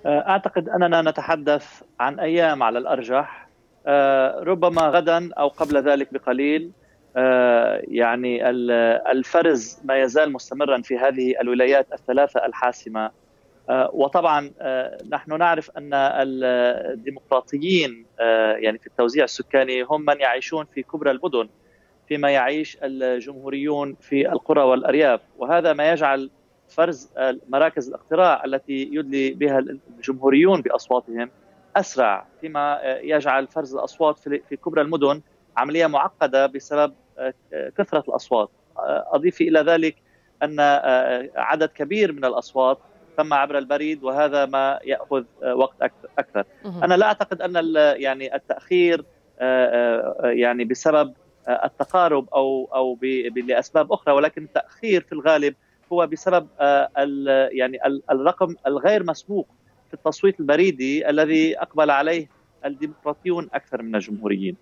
أعتقد أننا نتحدث عن أيام على الأرجح. ربما غدا أو قبل ذلك بقليل. يعني الفرز ما يزال مستمرا في هذه الولايات الثلاثة الحاسمة. وطبعا نحن نعرف أن الديمقراطيين يعني في التوزيع السكاني هم من يعيشون في كبرى المدن، فيما يعيش الجمهوريون في القرى والأرياف، وهذا ما يجعل فرز مراكز الاقتراع التي يدلي بها الجمهوريون بأصواتهم أسرع، فيما يجعل فرز الأصوات في كبرى المدن عملية معقدة بسبب كثرة الأصوات. أضيف إلى ذلك أن عدد كبير من الأصوات تم عبر البريد، وهذا ما يأخذ وقت أكثر. أنا لا أعتقد أن يعني التأخير يعني بسبب التقارب او لاسباب اخرى، ولكن التاخير في الغالب هو بسبب يعني الرقم الغير مسبوق في التصويت البريدي الذي اقبل عليه الديمقراطيون اكثر من الجمهوريين.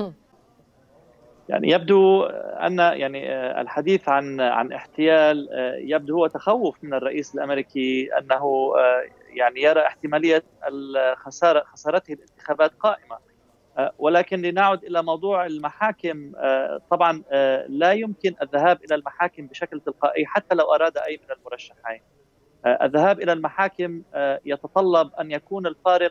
يعني يبدو ان يعني الحديث عن احتيال يبدو هو تخوف من الرئيس الامريكي انه يعني يرى احتماليه خسارته الانتخابات قائمه. ولكن لنعد إلى موضوع المحاكم، طبعا لا يمكن الذهاب إلى المحاكم بشكل تلقائي حتى لو أراد أي من المرشحين. الذهاب إلى المحاكم يتطلب أن يكون الفارق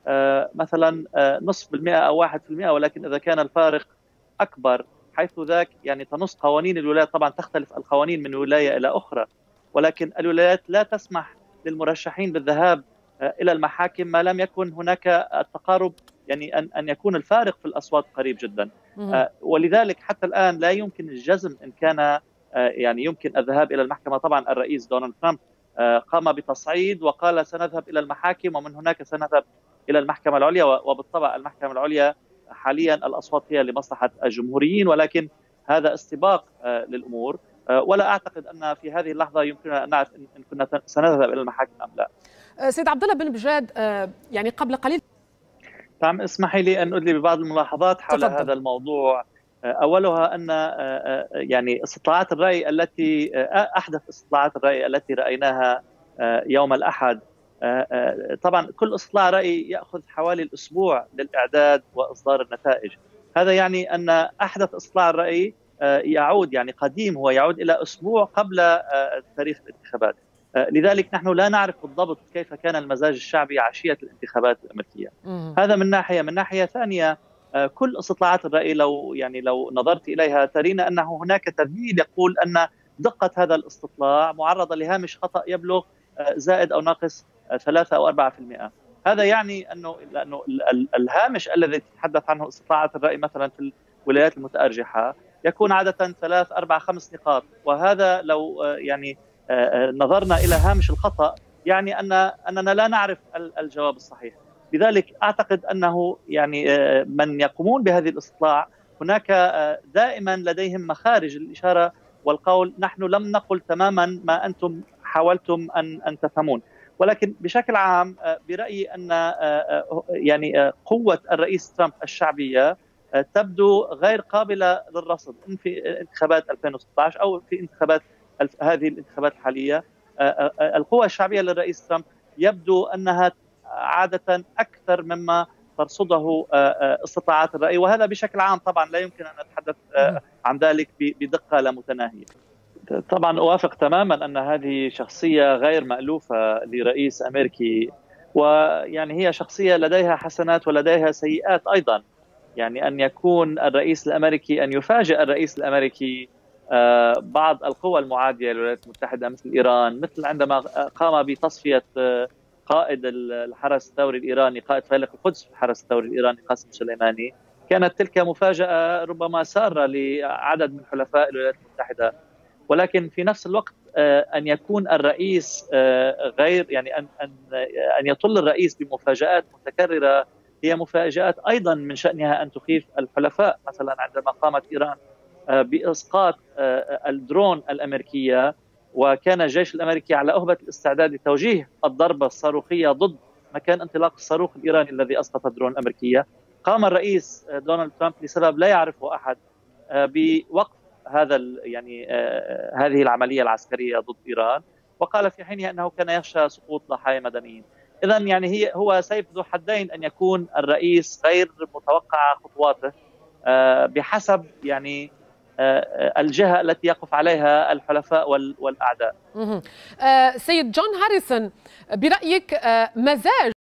مثلا نصف بالمئة أو 1%، ولكن إذا كان الفارق أكبر حيث ذاك يعني تنص قوانين الولايات. طبعا تختلف القوانين من ولاية إلى أخرى، ولكن الولايات لا تسمح للمرشحين بالذهاب إلى المحاكم ما لم يكن هناك التقارب، يعني أن يكون الفارق في الأصوات قريب جدا. ولذلك حتى الآن لا يمكن الجزم إن كان يعني يمكن الذهاب إلى المحكمة. طبعا الرئيس دونالد ترامب قام بتصعيد وقال سنذهب إلى المحاكم ومن هناك سنذهب إلى المحكمة العليا، وبالطبع المحكمة العليا حاليا الأصوات هي لمصلحة الجمهوريين، ولكن هذا استباق للأمور. ولا أعتقد أن في هذه اللحظة يمكننا أن نعرف إن كنا سنذهب إلى المحاكم أم لا. سيد عبد الله بن بجاد، يعني قبل قليل نعم، اسمحي لي أن أدلي ببعض الملاحظات حول تفضل. هذا الموضوع. أولها أن يعني استطلاعات الرأي التي أحدث استطلاعات الرأي التي رأيناها يوم الأحد، طبعا كل استطلاع رأي يأخذ حوالي الأسبوع للإعداد وإصدار النتائج. هذا يعني أن أحدث استطلاع الرأي يعود يعني قديم، هو يعود إلى أسبوع قبل تاريخ الانتخابات. لذلك نحن لا نعرف بالضبط كيف كان المزاج الشعبي عشية الانتخابات الأمريكية. هذا من ناحية. من ناحية ثانية، كل استطلاعات الرأي لو نظرت إليها ترين أنه هناك تذليل يقول أن دقة هذا الاستطلاع معرضة لهامش خطأ يبلغ زائد أو ناقص 3 أو 4%. هذا يعني لأنه الهامش الذي تتحدث عنه استطلاعات الرأي مثلا في الولايات المتأرجحة يكون عادة 3 4 5 نقاط، وهذا لو يعني نظرنا إلى هامش الخطأ يعني أننا لا نعرف الجواب الصحيح. لذلك أعتقد أنه يعني من يقومون بهذه الاستطلاع هناك دائما لديهم مخارج الإشارة والقول نحن لم نقل تماما ما أنتم حاولتم أن تفهمون. ولكن بشكل عام برأيي أن يعني قوة الرئيس ترامب الشعبية تبدو غير قابلة للرصد في انتخابات 2016 أو في انتخابات هذه الانتخابات الحالية. القوة الشعبية للرئيس ترامب يبدو أنها عادة أكثر مما ترصده استطلاعات الرأي، وهذا بشكل عام طبعا لا يمكن أن نتحدث عن ذلك بدقة لا متناهية. طبعا أوافق تماما أن هذه شخصية غير مألوفة لرئيس أمريكي، ويعني هي شخصية لديها حسنات ولديها سيئات أيضا. يعني أن يكون الرئيس الأمريكي، أن يفاجئ الرئيس الأمريكي بعض القوى المعادية للولايات المتحدة مثل إيران، مثل عندما قام بتصفية قائد الحرس الثوري الإيراني، قائد فيلق القدس في الحرس الثوري الإيراني قاسم سليماني، كانت تلك مفاجأة ربما سارة لعدد من حلفاء الولايات المتحدة. ولكن في نفس الوقت أن يكون الرئيس غير يعني أن يطل الرئيس بمفاجآت متكررة، هي مفاجآت أيضا من شأنها أن تخيف الحلفاء. مثلا عندما قامت إيران بإسقاط الدرون الأمريكية، وكان الجيش الأمريكي على أهبة الاستعداد لتوجيه الضربة الصاروخية ضد مكان انطلاق الصاروخ الإيراني الذي أسقط الدرون الأمريكية، قام الرئيس دونالد ترامب لسبب لا يعرفه أحد بوقف يعني هذه العملية العسكرية ضد إيران، وقال في حينها أنه كان يخشى سقوط ضحايا مدنيين. إذا يعني هو سيف ذو حدين أن يكون الرئيس غير متوقع خطواته بحسب يعني الجهة التي يقف عليها الحلفاء والأعداء. سيد جون هاريسون، برأيك مزاج